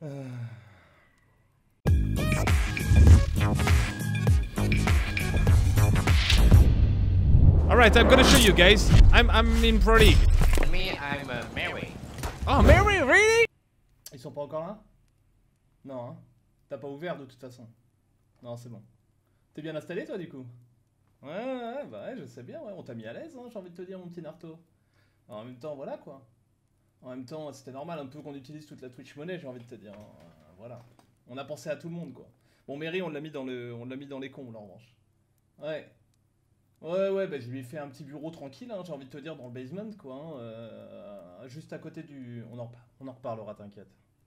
Alright, I'm gonna show you guys. I'm in Pro League. Me, I'm Mary. Oh, Mary, really? Ils sont pas encore là? Non, hein? T'as pas ouvert de toute façon. Non, c'est bon. T'es bien installé toi du coup? Ouais, bah ouais, je sais bien, ouais. On t'a mis à l'aise, hein, j'ai envie de te dire, mon petit Naruto. Alors, en même temps, voilà quoi. En même temps, c'était normal un peu qu'on utilise toute la Twitch monnaie, j'ai envie de te dire. Voilà. On a pensé à tout le monde quoi. Bon, Mary, on l'a mis dans les cons là en revanche. Ouais. Ouais, bah je lui ai fait un petit bureau tranquille, hein, j'ai envie de te dire, dans le basement, quoi. Hein, juste à côté du... On en reparlera, t'inquiète.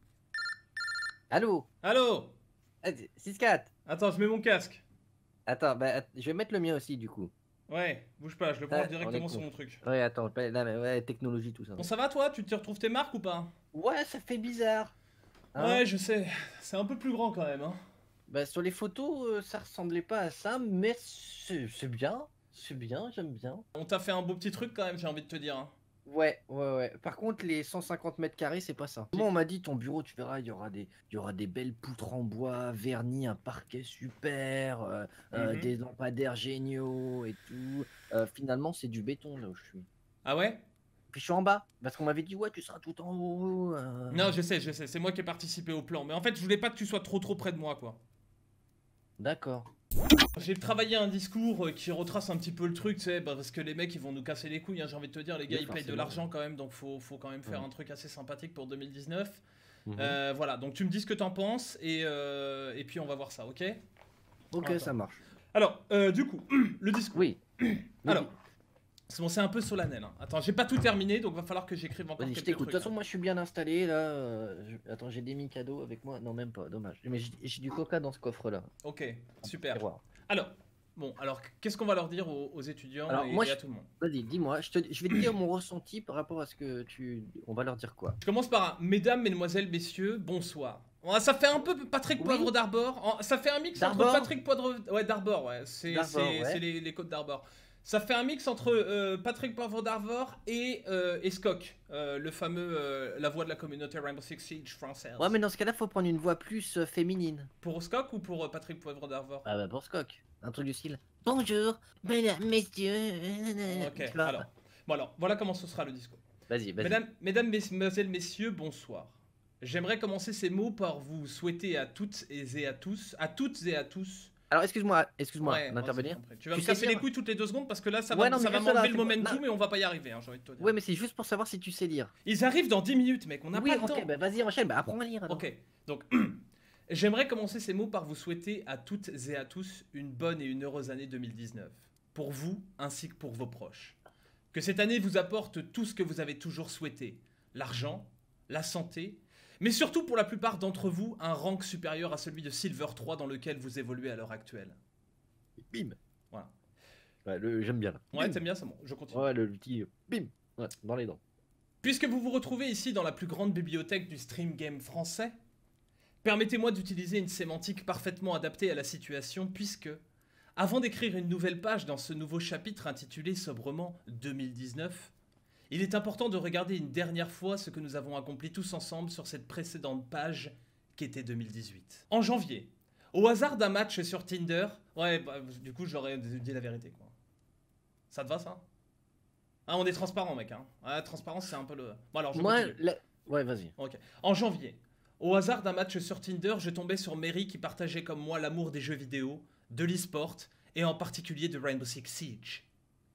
Allô? Allô? 6-4. Attends, je mets mon casque. Attends, bah, je vais mettre le mien aussi, du coup. Ouais, bouge pas, je le prends directement sur mon truc. Ouais, attends, là, mais ouais, technologie, tout ça. Bon, ça va, toi? Tu te retrouves tes marques ou pas? Ouais, ça fait bizarre. Hein? Ouais, je sais. C'est un peu plus grand, quand même, hein. Bah, sur les photos, ça ressemblait pas à ça, mais c'est bien. C'est bien, j'aime bien. On t'a fait un beau petit truc, quand même, j'ai envie de te dire. Hein. Ouais. Par contre, les 150 mètres carrés, c'est pas ça. Moi, on m'a dit, ton bureau, tu verras, il y aura des belles poutres en bois, vernis, un parquet super, des lampadaires géniaux et tout. Finalement, c'est du béton, là où je suis. Ah ouais? Puis je suis en bas, parce qu'on m'avait dit, ouais, tu seras tout en haut. Non, je sais, c'est moi qui ai participé au plan. Mais en fait, je voulais pas que tu sois trop près de moi, quoi. D'accord. J'ai travaillé un discours qui retrace un petit peu le truc, tu sais, parce que les mecs ils vont nous casser les couilles, hein, j'ai envie de te dire, les gars ils payent de l'argent quand même, donc faut quand même faire un truc assez sympathique pour 2019. Voilà, donc tu me dis ce que t'en penses et puis on va voir ça, ok? Ok, ça marche. Alors, du coup, le discours. Oui. Alors, c'est un peu solennel. Hein. Attends, j'ai pas tout terminé, donc va falloir que j'écrive encore quelques trucs. De toute façon, moi je suis bien installé là. Attends, j'ai des Mikado avec moi. Non, même pas, dommage. Mais j'ai du coca dans ce coffre là. Ok, super. Alors, qu'est-ce qu'on va leur dire aux étudiants et à tout le monde? Vas-y, dis-moi, je vais te dire mon ressenti par rapport à ce que On va leur dire quoi? Je commence par un mesdames, mesdemoiselles, messieurs, bonsoir. Ça fait un peu Patrick Poivre d'Arbor. Ça fait un mix entre Patrick Poivre. Ouais, d'Arbor, ouais. C'est les côtes d'Arbor. Ça fait un mix entre Patrick Poivre d'Arbor et Skok, le fameux la voix de la communauté Rainbow Six Siege française. Ouais, mais dans ce cas-là, faut prendre une voix plus féminine. Pour Skok ou pour Patrick Poivre d'Arbor? Ah bah pour Skok. Un truc du style. Bonjour, mesdames, messieurs. Ok, alors, voilà comment ce sera le discours. Vas-y. Mesdames, mesdemoiselles, messieurs, bonsoir. J'aimerais commencer ces mots par vous souhaiter à toutes et à tous, Alors excuse-moi d'intervenir. Tu vas me casser les couilles toutes les 2 secondes parce que là ça va m'enlever le momentum et on va pas y arriver, hein, j'ai envie de te dire. Ouais, mais c'est juste pour savoir si tu sais lire. Ils arrivent dans 10 minutes, mec, on n'a pas le temps. Ok, bah vas-y, enchaîne, bah apprends à lire. Alors. Ok, donc j'aimerais commencer ces mots par vous souhaiter à toutes et à tous une bonne et une heureuse année 2019. Pour vous ainsi que pour vos proches. Que cette année vous apporte tout ce que vous avez toujours souhaité. L'argent, la santé, mais surtout pour la plupart d'entre vous, un rank supérieur à celui de Silver 3 dans lequel vous évoluez à l'heure actuelle. Bim. Voilà. Ouais, j'aime bien là. Ouais, t'aimes bien ça, bon, je continue. Ouais, le petit bim, ouais, dans les dents. Puisque vous vous retrouvez ici dans la plus grande bibliothèque du stream game français, permettez-moi d'utiliser une sémantique parfaitement adaptée à la situation puisque, avant d'écrire une nouvelle page dans ce nouveau chapitre intitulé sobrement 2019, il est important de regarder une dernière fois ce que nous avons accompli tous ensemble sur cette précédente page qu'était 2018. En janvier, au hasard d'un match sur Tinder, du coup j'aurais dit la vérité quoi. Ça te va ça? Ah, on est transparent mec hein. La transparence c'est un peu le... Bon alors je continue. Ouais vas-y. Ok. En janvier, au hasard d'un match sur Tinder, je tombais sur Mary qui partageait comme moi l'amour des jeux vidéo, de l'e-sport et en particulier de Rainbow Six Siege.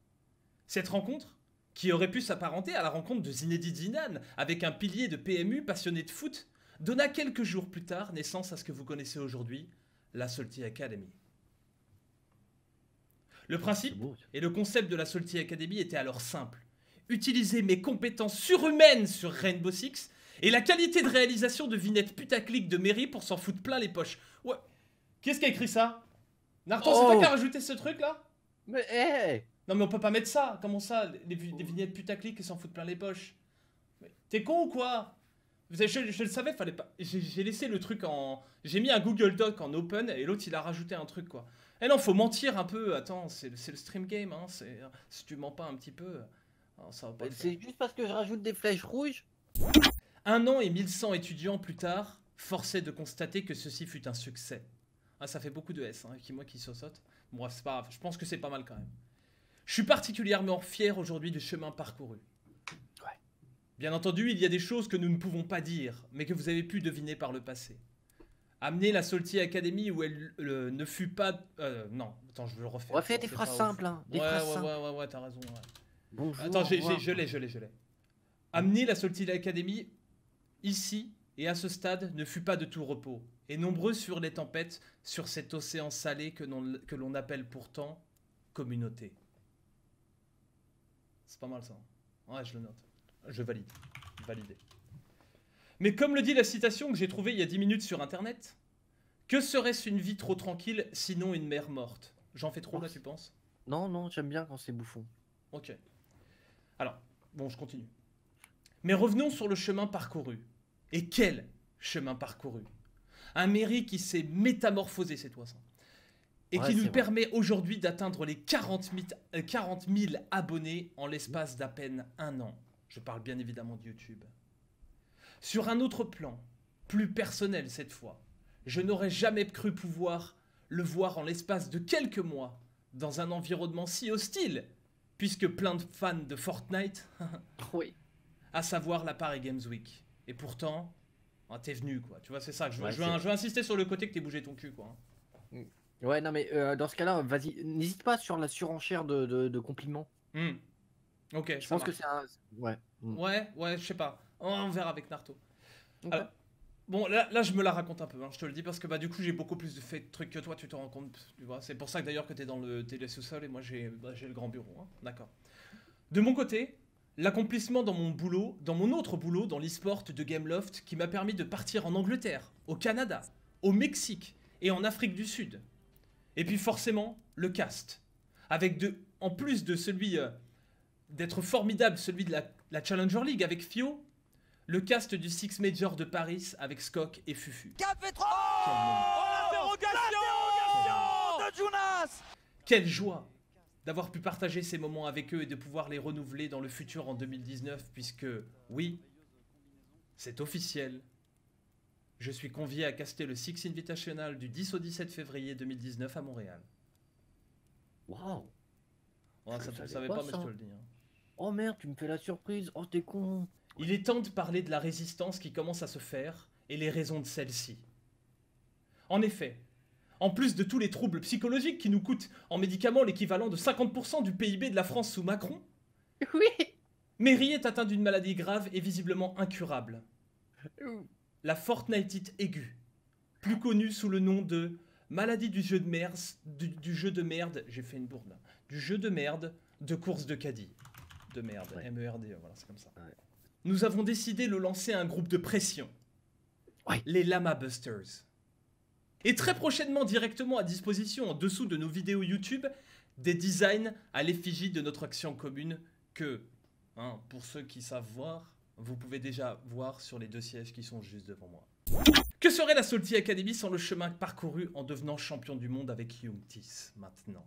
Cette rencontre, qui aurait pu s'apparenter à la rencontre de Zinedine Zidane avec un pilier de PMU passionné de foot, donna quelques jours plus tard naissance à ce que vous connaissez aujourd'hui, la Salty Academy. Le principe et le concept de la Salty Academy étaient alors simples. Utiliser mes compétences surhumaines sur Rainbow Six et la qualité de réalisation de vignettes putaclic de Mary pour s'en foutre plein les poches. Ouais. Qui est-ce qui a écrit ça? Naruto, c'est toi qui a rajouté ce truc là? Mais hé Non mais on peut pas mettre ça, comment ça? Des vignettes putaclic et s'en foutent plein les poches. T'es con ou quoi? Je le savais, fallait pas... J'ai laissé le truc en... J'ai mis un Google Doc en open et l'autre il a rajouté un truc quoi. Eh non, faut mentir un peu, attends, c'est le stream game, hein, si tu mens pas un petit peu, ça va pas. C'est juste parce que je rajoute des flèches rouges? 1 an et 1100 étudiants plus tard, force est de constater que ceci fut un succès. Ah, ça fait beaucoup de S, hein, moi qui saute. Bon, bref, c'est pas grave, je pense que c'est pas mal quand même. Je suis particulièrement fier aujourd'hui du chemin parcouru. Ouais. Bien entendu, il y a des choses que nous ne pouvons pas dire, mais que vous avez pu deviner par le passé. Amener la Salty Academy où elle ne fut pas... non, attends, je veux le refaire. Refais des phrases simples, hein. Des phrases simples. Ouais, t'as raison. Ouais. Bonjour. Attends, je l'ai. Amener la Salty Academy ici et à ce stade ne fut pas de tout repos. Et nombreuses furent les tempêtes sur cet océan salé que l'on appelle pourtant communauté. C'est pas mal ça. Ouais, je le note. Je valide. Validé. Mais comme le dit la citation que j'ai trouvée il y a 10 minutes sur internet, que serait-ce une vie trop tranquille sinon une mer morte? J'en fais trop là, tu penses? Non, j'aime bien quand c'est bouffon. Ok. Alors, bon, je continue. Mais revenons sur le chemin parcouru. Et quel chemin parcouru! Un Merry qui s'est métamorphosé, c'est toi ça. Et qui nous permet aujourd'hui d'atteindre les 40 000 abonnés en l'espace d'à peine un an. Je parle bien évidemment de YouTube. Sur un autre plan, plus personnel cette fois, je n'aurais jamais cru pouvoir le voir en l'espace de quelques mois dans un environnement si hostile, puisque plein de fans de Fortnite, Oui. à savoir la Paris Games Week. Et pourtant, t'es venu quoi, tu vois, c'est ça. Je veux insister sur le côté que t'es bougé ton cul quoi. Ouais, non mais dans ce cas-là, vas-y, n'hésite pas sur la surenchère de compliments. Ok, Je pense que c'est un... Ouais. Ouais, je sais pas. On verra avec Naruto. Okay. Alors, bon, là, je me la raconte un peu, hein, je te le dis, parce que bah, du coup, j'ai beaucoup plus de trucs que toi, tu te rends compte. Tu vois, c'est pour ça que d'ailleurs que t'es dans le sous-sol et moi, j'ai le grand bureau. Hein, d'accord. De mon côté, l'accomplissement dans mon autre boulot, dans l'e-sport de Gameloft, qui m'a permis de partir en Angleterre, au Canada, au Mexique et en Afrique du Sud. Et puis forcément, le cast. Avec en plus de celui d'être formidable, celui de la Challenger League avec Fio, le cast du Six Major de Paris avec Skok et Fufu. Quelle joie d'avoir pu partager ces moments avec eux et de pouvoir les renouveler dans le futur en 2019, puisque, oui, c'est officiel. Je suis convié à caster le Six Invitational du 10 au 17 février 2019 à Montréal. Waouh! Ouais, ça, tu ne savais pas, mais je te le dis. Hein. Oh merde, tu me fais la surprise. Oh, t'es con. Il est temps de parler de la résistance qui commence à se faire et les raisons de celle-ci. En effet, en plus de tous les troubles psychologiques qui nous coûtent en médicaments l'équivalent de 50% du PIB de la France sous Macron, oui, Merry est atteint d'une maladie grave et visiblement incurable. La Fortniteite aiguë, plus connue sous le nom de maladie du jeu de merde, du jeu de merde, j'ai fait une bourde là, du jeu de merde de course de caddie. De merde, ouais. M-E-R-D, voilà, c'est comme ça. Ouais. Nous avons décidé de lancer un groupe de pression, ouais. Les Llama Busters. Et très prochainement, directement à disposition en dessous de nos vidéos YouTube, des designs à l'effigie de notre action commune que, hein, pour ceux qui savent voir, vous pouvez déjà voir sur les 2 sièges qui sont juste devant moi. Que serait la Salty Academy sans le chemin parcouru en devenant champion du monde avec Youngtis maintenant?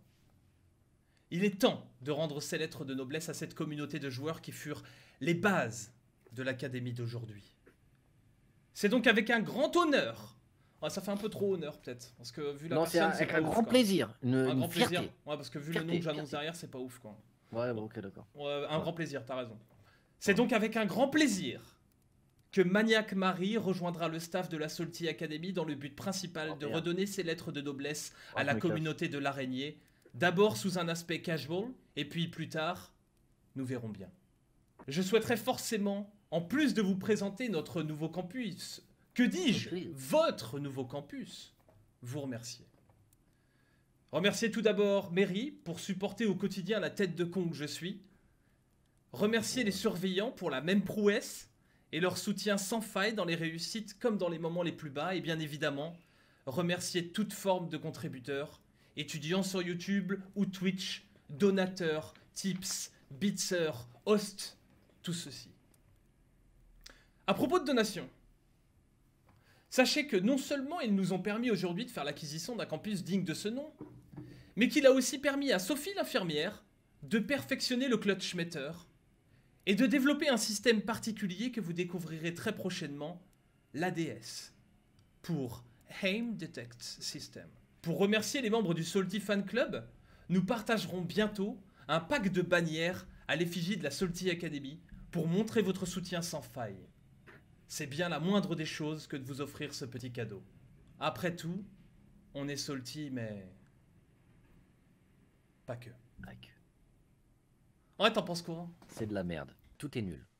Il est temps de rendre ces lettres de noblesse à cette communauté de joueurs qui furent les bases de l'académie d'aujourd'hui. C'est donc avec un grand honneur. Ah, ça fait un peu trop honneur peut-être, parce que vu la personne, c'est un grand plaisir, un grand plaisir. Ouais, parce que vu le nom que j'annonce derrière, c'est pas ouf quoi. Ouais, bon, ok, d'accord. Ouais, un grand plaisir, t'as raison. C'est donc avec un grand plaisir que Maniac Marie rejoindra le staff de la Salty Academy dans le but principal de redonner ses lettres de noblesse à la communauté de l'araignée, d'abord sous un aspect casual, et puis plus tard, nous verrons bien. Je souhaiterais forcément, en plus de vous présenter notre nouveau campus, que dis-je, votre nouveau campus, vous remercier. Remercier tout d'abord Merry pour supporter au quotidien la tête de con que je suis. Remercier les surveillants pour la même prouesse et leur soutien sans faille dans les réussites comme dans les moments les plus bas. Et bien évidemment, remercier toute forme de contributeurs, étudiants sur YouTube ou Twitch, donateurs, tips, bitsers, hosts, tout ceci. À propos de donations, sachez que non seulement ils nous ont permis aujourd'hui de faire l'acquisition d'un campus digne de ce nom, mais qu'il a aussi permis à Sophie l'infirmière de perfectionner le clutch meter et de développer un système particulier que vous découvrirez très prochainement, l'ADS, pour Aim Detect System. Pour remercier les membres du Salty Fan Club, nous partagerons bientôt un pack de bannières à l'effigie de la Salty Academy pour montrer votre soutien sans faille. C'est bien la moindre des choses que de vous offrir ce petit cadeau. Après tout, on est Salty, mais... pas que. Tac. Ouais, t'en penses quoi? C'est de la merde. Tout est nul.